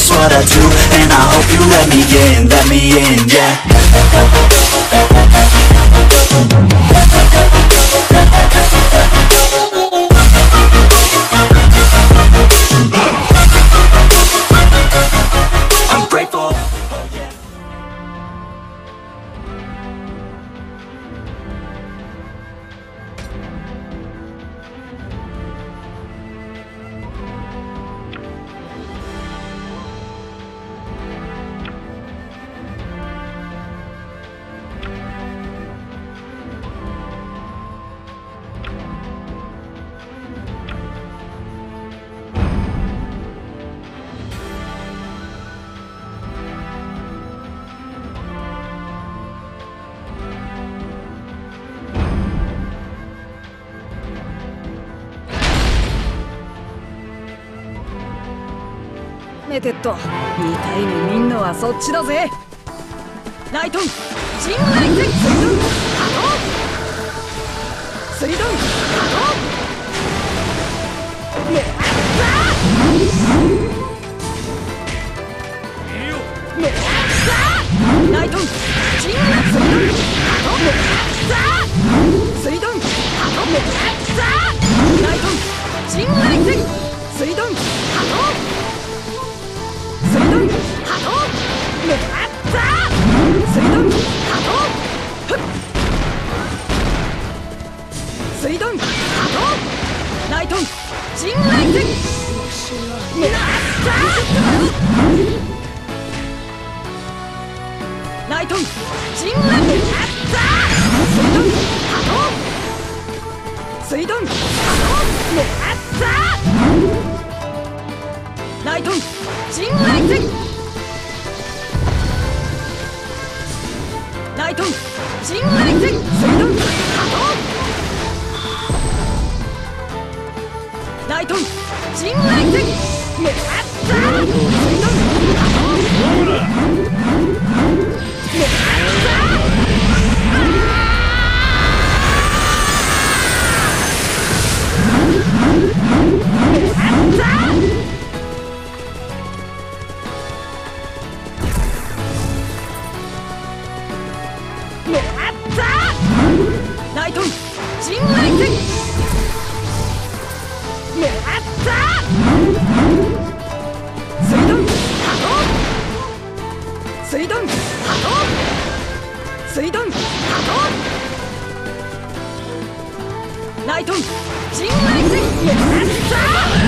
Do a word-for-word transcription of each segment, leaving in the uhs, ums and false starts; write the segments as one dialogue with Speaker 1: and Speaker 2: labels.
Speaker 1: just what I do, and I hope you let me in, let me in, yeah. I'm grateful.
Speaker 2: メテット、に体に見んのはそっちだぜ。ライトン、陣内戦、スリドン、波動スリドン、波動メッザーメッザーライトン、陣内スリドン、波動メッザースリドン、波動メッザーライトン、陣内戦、スリドン、波動スリドン、波動メッザースリドン、波動ふっスリドン、波動ライトン、陣内戦メッザーライトン、陣内メッザースリドン、波動スリドン、波動メッザーライトン、陣内戦ライトン、陣内戦スリドン、波動ライトン、陣内戦メッザースリドン、波動メッザーメッザーライトン、陣内戦メッザースリドン、波動スリドン、波動スリドン、波動ライトン、陣内戦メッザー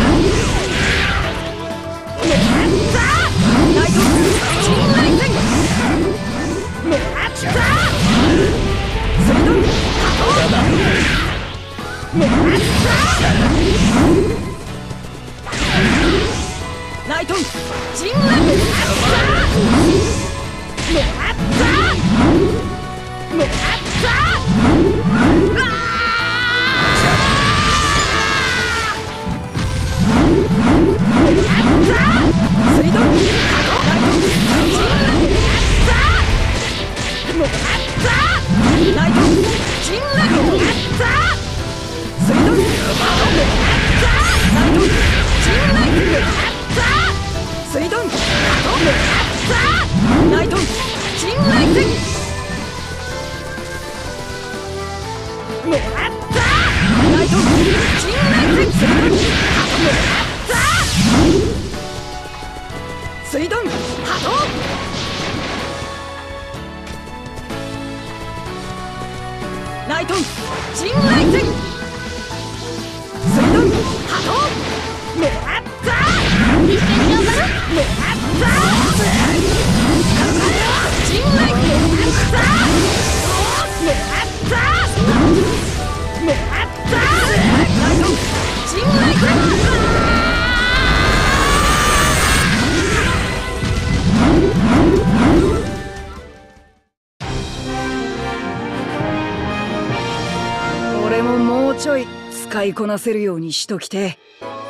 Speaker 2: メッザーライトン、陣内戦メッザースリドン、波動メッザーライトン、陣内メッザーメッザーメッザースリドン、波動ライトン、陣内メッザーメッザーライトン、陣内メッザースリドン、波動メッザーライトン、陣内メッザースリドン、波動メッザーライトン、陣内戦メッザーライトン、陣内戦スリドン、波動メッザースリドン、波動ライトン、陣内戦スリドン、波動メッザー一緒に頑張るメッザー陣内メッザーメッザーメッザーライトン、陣内戦俺ももうちょい使いこなせるようにしときて。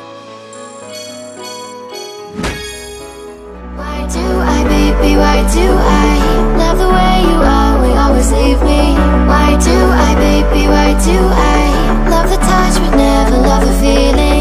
Speaker 3: Why do I, baby, why do I love the way you are, we always leave me? Why do I, baby, why do I love the touch but never love the feeling?